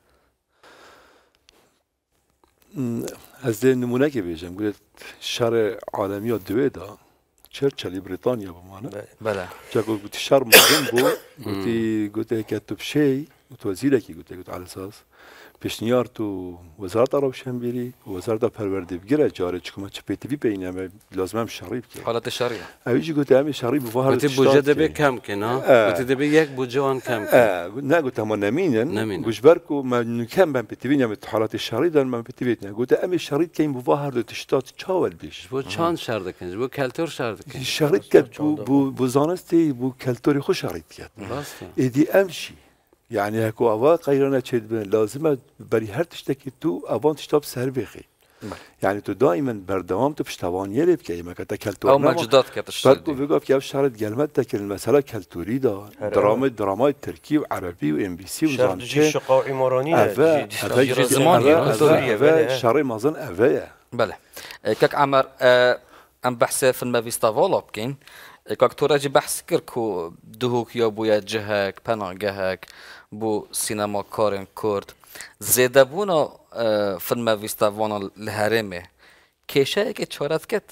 از نمونه که بیشم گوید شهر عالمی ها دوی دا چرچلی بریتانیا بمانه بله جا قلت شهر مهم بو قلت قلت كاتب شيء قلت وزيرك قلت قلت على اساس پیشنیار تو وزارت روشنبری وزارت پروردگار جاره چکمه چه پیتوی بینه لازمم شریف که حالت شریعه اویجی گفته همین شریف بوها گفتی بودجه دبی کم کنه گفتی دبی یک بودجه آن کم کنه نه گفته ما نمینن گوش برکو من کم من پیتوی نمیت حالت شریف دارم من پیتوی نه گفته همین شریف که این بوها هر دو تشتات چاول بیش بو چند شرط کنی بو کلتور شرط کنی شریف کرد بو بو بو زانستی بو کلتوری خوش شریف کرد ایدی امشی يعني هكو أوا قيرنا تشد لازم بري هر تشتكي تو أوان تشتاب سر بخي يعني تو دائما بردوام تو بشتوان يلي بكي ما كتا كالتور أو موجودات كتشتغل بركو بيقف كيف شارد قلمت تك المسألة كالتوري دا دراما دراما تركي وعربي وام بي سي شرط جي شقاء عمراني أفا أفا زماني شاري مازن أفا بله كاك عمر أم بحث في المافيستافولا بكين كاك توراجي بحث كركو دهوك يا بويا جهك پناهگهك بو سينما كارن كرد زيده بونا فيلم فيستافونا الهرمه كيشا که چارت کت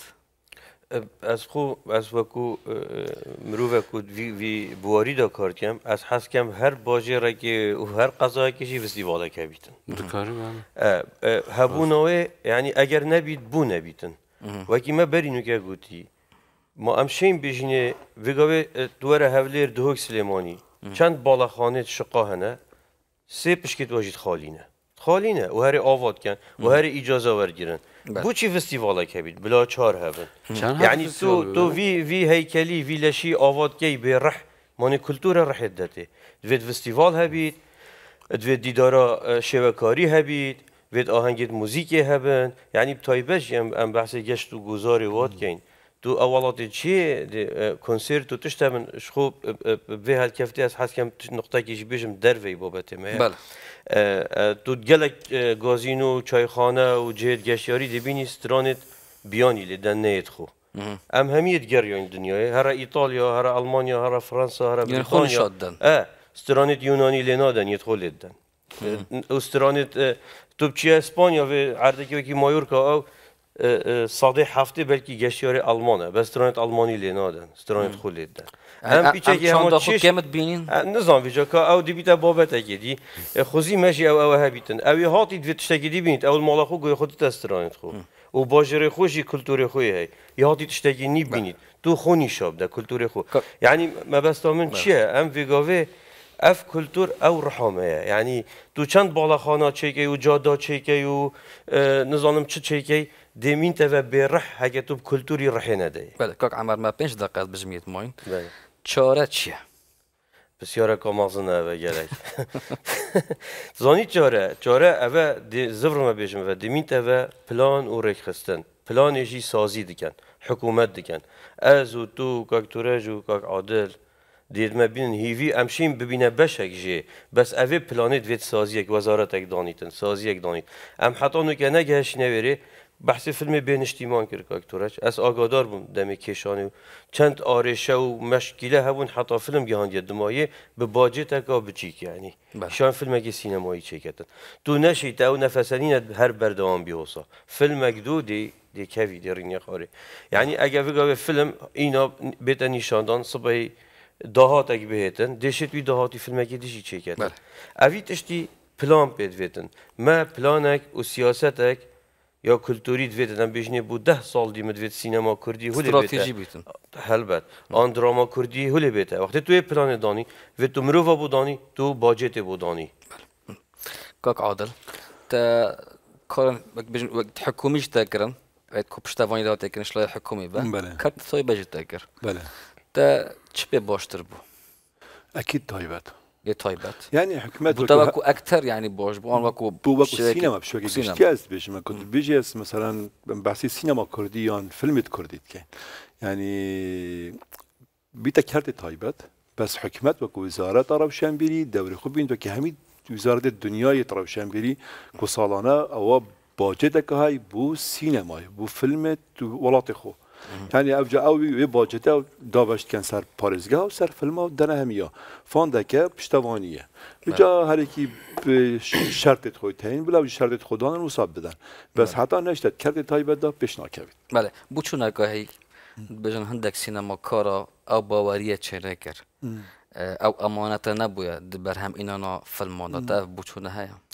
از خو از وکو مروه کود وی وی بواری دا کار کم از حس کم هر باجه را که و هر قضایی کشی فستیواله که بیتن دکاری من هبوناوه یعنی اگر نبید بو نبیتن وکی ما برینو که گوتی ما امشین بیشینه وگاوه دوره هولیر دهوک سلیمانی چند بالاخانه شقا هنه سه پشکت واجد خالینه خالینه و هر آواد کن و هر اجازه ورگیرن بو چی فستیواله که بید بلا چار هبن یعنی تو تو وی وی هیکلی وی لشی آواد کی به رح مانی کلتور رح دته دوید فستیوال هبید دوید دیدارا شبکاری هبید دوید آهنگید موزیکی هبن یعنی بتایبش ام بحث گشت و گذاری واد کن تو اولات چیه کنسرت تو تشت من شخوب به هال کفتی از حس کم نقطه کیش بیشم دروی بابته ما بله تو گلک گازینو چایخانه و جهت گشتیاری دبینی سترانت بیانی لیدن نیت خو ام همیت گریان دنیای هر ایتالیا هر آلمانیا هر فرانسا هر بریتانیا اه سترانت یونانی لنادن یت خو لیدن و سترانت تو بچی اسپانیا و عردکی وکی مایورکا او صادق هفته بلکی گشتیاری آلمانه بس سترانت آلمانی لنادن سترانت خو لیدن هم پیچه که همه چیش نظام ویجا که او دی بیتا بابت اگیدی خوزی ماشی او او هبیتن اوی هاتی دوی تشتکی دی بینید اول مالا خو گوی خودی تسترانت خو و باجره خوشی کلتور خوی هی یا هاتی تشتکی نی بینید تو خونی شاب ده کلتور خو یعنی ما بس من چیه ام ویگاوه اف کلتور او رحمه یعنی تو چند بالاخانه چیکی و جادا چیکی و نظام چه چیکی دمین تو به رح هگه تو کلتوری رحی نده بله کاک عمر ما پنج دقیقه بجمیت ماین چاره چیه؟ بسیاره کامازن اوه گلک زانی چاره چاره اوه زفر ما بیشم و دمین تو پلان و ریک خستن پلانشی سازی دکن حکومت دکن از و تو کاک تورج و کاک عادل دید ما بینن هیوی امشین ببینه بشک جه بس اوه پلانت وید سازی یک وزارت اک دانیتن سازی اک دانیت ام حتی نو که نگهش نویره بحث فیلم بینشتیمان کرد کاکتورش از آگادار بوم دمی کشانی چند آرشه و مشکله هبون حتی فیلم گهاندی دمایه به باجت اکا بچیک یعنی شان فیلم اگه سینمایی چیکتن تو نشید او نفسانین هر بردوام بیوسا فیلم اگدو دی دی کوی دی رینی خاره یعنی اگه وگا فیلم اینا بیت نشاندان صبح دهات اگه بهتن دشت بی دهاتی فیلم اگه دیشی چیکتن اوی تشتی پلان پید ویتن ما پلانک و سیاستک یا کلتوری دوید دادن بیشنه بود ده سال دی مدوید سینما کردی هولی بیته استراتژی بیتن هلبت آن دراما کردی هولی بیته وقتی توی پلان دانی و تو مروفا بودانی تو باجت بودانی کاک عادل تا کارن وقت حکومیش تکرن وقت کپشتوانی داد تکرن شلای حکومی با بله کارت توی بجت تکر بله تا چه به باشتر بو اكيد تایبت یه تایبت يعني حكومات بوده وكو اكتر يعني باش بو ان وكو بو وكو سينما بشوكي بيشتي از بيش ما كنت بيجي مثلا بحثي سينما كرديان فيلم كرديت كان يعني بيتا كارت تايبت بس حكومات وكو وزارة روشنبيري دوري خوب بين وكي همي وزارة الدنيا روشنبيري كو سالانه او باجتك هاي بو سينما بو فيلم ولات خو يعني اوجا اوي باجته دابشت كان سر باريزگاه و سر فيلم دنا هميا فاندكه پشتوانيه بجا هر کی شرط خودتين بلا شرط خودان مصاب بدن بس حتى نشتت كرت تايبه دا پیشنا كبيت بله بو چون هي بجن هندك سينما كارا او باوريه چنكر او امانت نبويا بر هم اینا فيلم دا بو چون هيا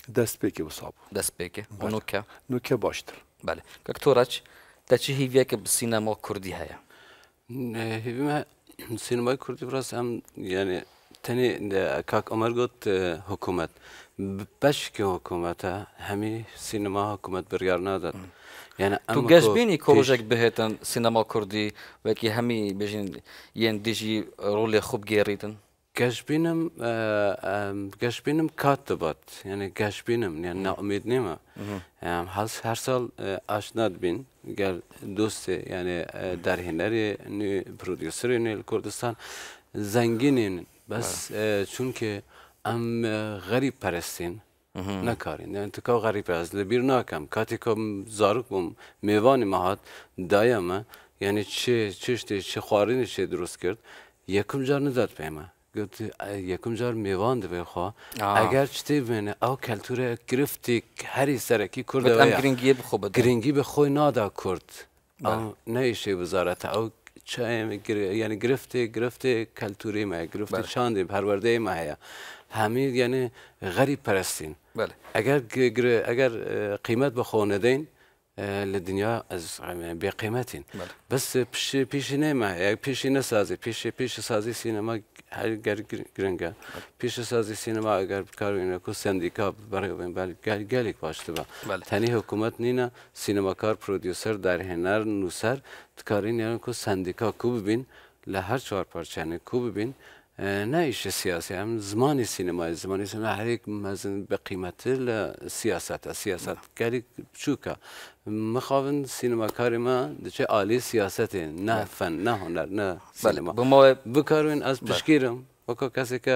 دست پێکی وساب دەست پێکێ ئۆنوکە نوکە باشتر بەێ کەکتۆرەچ دەچی هیڤەکە سینەما کوردی هەیە هیویمە سینمای کوردی بڕاست ئەم یعنی تەنێ کاک ئەمەر گوت حکوومەت بەشکی حکوومەتە هەمی سینما حکوومەت بڕیار نادات یعنی تو گەشتبینی کۆژێک بهێتن سینەما کوردی وەکی هەمی بژین یەن دیژی ڕۆڵێ خوب گێڕیتن گەشتبینم گەشتبینم کات دەبات یعنی گەشتبینم یان ناومید نیمە هەز هەر ساڵ ئاشنات بین گەر دۆستێ یعنی دەرهێنەری پرۆدیوسەری نوێ لە کوردستان زەنگینین بەس چونکە ئەم غەریب پەرستین نەکارین یعنی تکا غەریب پەرست لەبیر ناکەم کاتێکە زارۆک بووم میێوانی مەهات دایەمە یعنی چێ چ شتێ چ خوارینی چێ دروست کرد یەکەم جار نەدات پێمە یەکەم جار میێوان دەبێخوا ئەگەر شتێ بێنێ ئەو کەلتورە گرفتی هەری سەرەکی کوردەوە گرنگی بخۆ گرنگی بە خۆی نادا کورد نەیشێ وزارەتە ئەو یعنی گرفتێ گرفتێ کەلتوری مە گرفتی چاندێ هەروەردەی مە هەیە هەمی یعنی غەریب پەرستین ئەگەر ئەگەر قیمەت بە خۆ نەدەین لە دنیا بێقیمەتین بەس پیشی نێمە پیشی نەسازی پیشی پیشە سازی سینەما هەر گرنگە پیشە سازی سینەما ئەگەر بکارێنە و سندیکا بەڕێوێن گەلێک باشتر بە تەنی حکوومەت نینە سینەماکار پرۆدیوسەر دەرهێنەر نووسەر دکارین کو سندیکا کو ببین لە هەر چوار پارچانێک کو ببین نایشە سیاسی ئەم زمانی سینەمای زمانی سینەما هەرێک مەزن بە قیمەتر لە سیاسەتە سیاست گەلێک بچووکە مخاون سینەماکاریمە دەچێ ئالی سیاسەتێ نە فەن نە هۆنەر نە سینەما بکارێن ئەس پشگیرم وەکو کەسێکە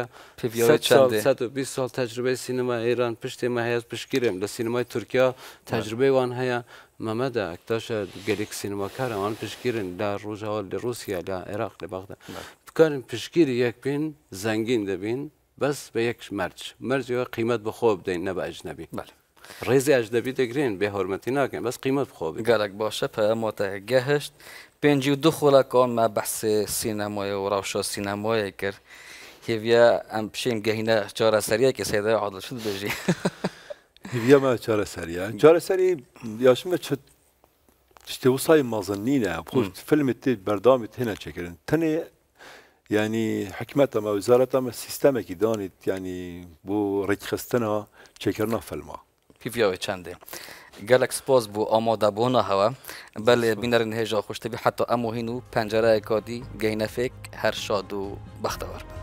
بیست ساڵ تەجربەی سینەما ئێران پشتێمە هەیە پشگیرم لە سینەمای تورکیا تەجربەی وان هەیە مەمەدا ئەکتاشە گەلێک سینەماکارە ئەوان پشگیرن لە ڕۆژاوە لە رووسیا لە عێراق لە باغدا بکارن پشگیری یەک بین زەنگین دەبین بەس بە یەک مەرج مەرجەوە قیمەت بەخۆ بدەین نە بە ئەجنەبی ڕێزی ئەجنەبی دەگرێن بێ هۆرمەتی ناکەین بەس قیمەت بخۆ گەلێک باشە پەمۆتە گەهشت پێنجی و دو خۆڵەکەۆن مە بەحسێ سینەمایە و ڕاوشە سینەمایە کرد هێڤە ئەم پشێم گەهینە چارەسەریەکی سێدای عادڵ شت بێژی هێڤەمە چارەسەریە چارەسەری یاشمە چ شتێ وسای مەزنینە فیلمی تێ بەردامی تێنە چێکردن تەنێ یعنی حکومەت ئەمە وزارەت ئەمە سیستەمێکی دانیت ینی بۆ ڕێکخستنەوە چێکردنا فیلمە پیڤاوی چەندێ gelek spas bû amadebûna hewe belê bînerin hêja xweştevî heta em û hîn û pencereyeka dî geynefêk her şad û bextewar bin.